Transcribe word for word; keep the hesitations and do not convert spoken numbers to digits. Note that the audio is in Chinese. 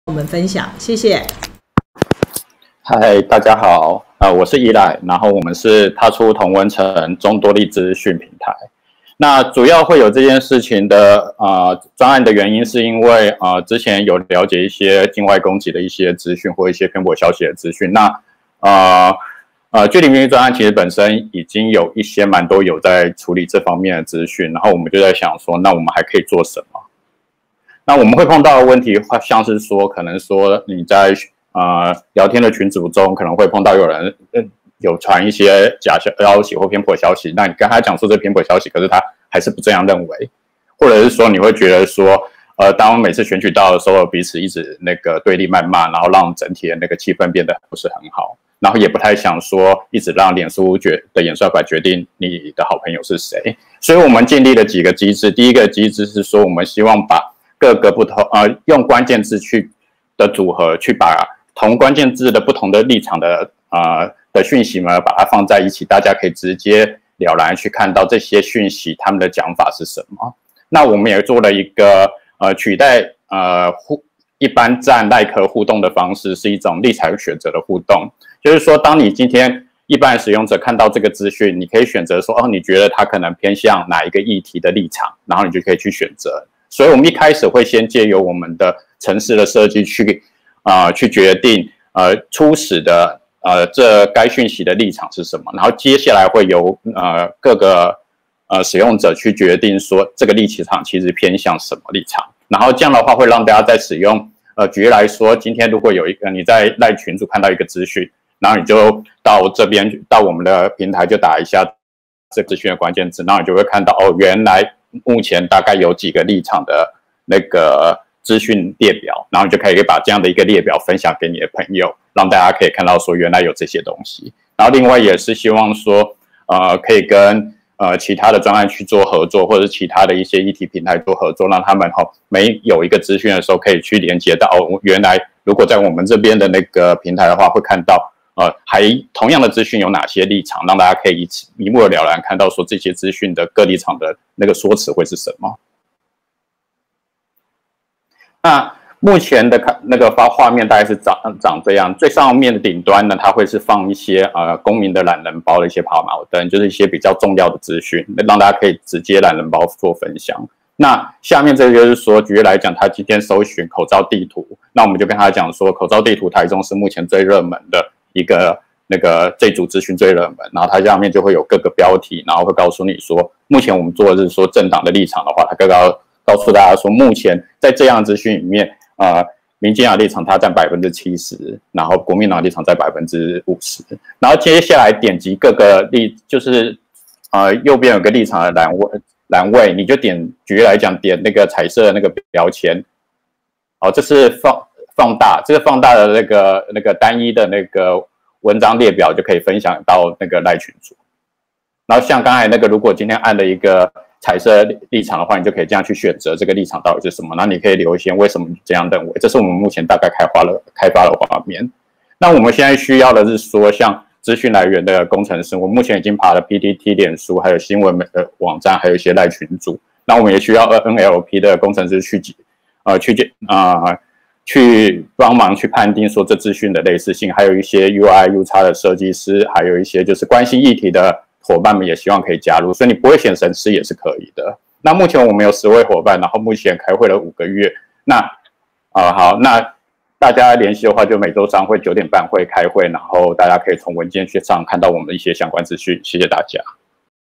我们分享，谢谢。 嗨，大家好，呃，我是依赖，然后我们是踏出同温层中多利资讯平台。那主要会有这件事情的呃专案的原因，是因为呃之前有了解一些境外攻击的一些资讯或一些偏颇消息的资讯。那呃呃，距离秘密专案其实本身已经有一些蛮多有在处理这方面的资讯，然后我们就在想说，那我们还可以做什么？那我们会碰到的问题，像是说，可能说你在呃聊天的群组中，可能会碰到有人有传一些假消息或偏颇消息，那你跟他讲说这偏颇消息，可是他还是不这样认为，或者是说你会觉得说，呃，当每次选举到的时候，彼此一直那个对立谩骂，然后让整体的那个气氛变得不是很好，然后也不太想说一直让脸书决的演算法决定你的好朋友是谁，所以我们建立了几个机制。第一个机制是说，我们希望把各个不同呃用关键字去的组合，去把同关键字的不同的立场的呃的讯息呢，把它放在一起，大家可以直接了然去看到这些讯息他们的讲法是什么。那我们也做了一个呃取代呃互一般站赖科互动的方式，是一种立场选择的互动，就是说，当你今天一般使用者看到这个资讯，你可以选择说，哦，你觉得他可能偏向哪一个议题的立场，然后你就可以去选择。所以我们一开始会先借由我们的程式的设计去，呃，去决定呃初始的呃这该讯息的立场是什么，然后接下来会由呃各个呃使用者去决定说这个立场其实偏向什么立场，然后这样的话会让大家在使用呃举例来说，今天如果有一个你在赖群组看到一个资讯，然后你就到这边到我们的平台就打一下这资讯的关键字，然后你就会看到哦，原来目前大概有几个立场的那个资讯列表，然后你就可以把这样的一个列表分享给你的朋友，让大家可以看到说原来有这些东西。然后另外也是希望说，呃，可以跟呃其他的专案去做合作，或者是其他的一些议题平台做合作，让他们哈、哦、每有一个资讯的时候可以去连接到哦，原来如果在我们这边的那个平台的话，会看到。呃，还同样的资讯有哪些立场，让大家可以一目了然看到说这些资讯的各立场的那个说辞会是什么。那目前的看那个发画面大概是长长这样，最上面的顶端呢，它会是放一些呃公民的懒人包的一些跑马灯，就是一些比较重要的资讯，让大家可以直接懒人包做分享。那下面这个就是说，举例来讲，他今天搜寻口罩地图，那我们就跟他讲说，口罩地图台中是目前最热门的。一个那个这组资讯最热门，然后它下面就会有各个标题，然后会告诉你说，目前我们做的是说政党的立场的话，它刚刚告诉大家说，目前在这样的资讯里面，呃，民进党立场它占百分之七十，然后国民党立场占百分之五十，然后接下来点击各个立，就是呃右边有个立场的栏位，栏位你就点，举例来讲，点那个彩色的那个标签，哦，这是放。放大这个放大的那个那个单一的那个文章列表就可以分享到那个赖群组，然后像刚才那个，如果今天按了一个彩色立场的话，你就可以这样去选择这个立场到底是什么，然后你可以留言为什么你这样认为，这是我们目前大概开发了开发的画面。那我们现在需要的是说，像资讯来源的工程师，我们目前已经爬了 P T T、脸书，还有新闻的网站，还有一些赖群组，那我们也需要 N L P 的工程师去呃去啊。呃去帮忙去判定说这资讯的类似性，还有一些 U I、U X 的设计师，还有一些就是关心议题的伙伴们也希望可以加入，所以你不会选程式也是可以的。那目前我们有十位伙伴，然后目前开会了五个月。那啊、呃、好，那大家联系的话，就每周三会九点半会开会，然后大家可以从文件去上看到我们的一些相关资讯。谢谢大家。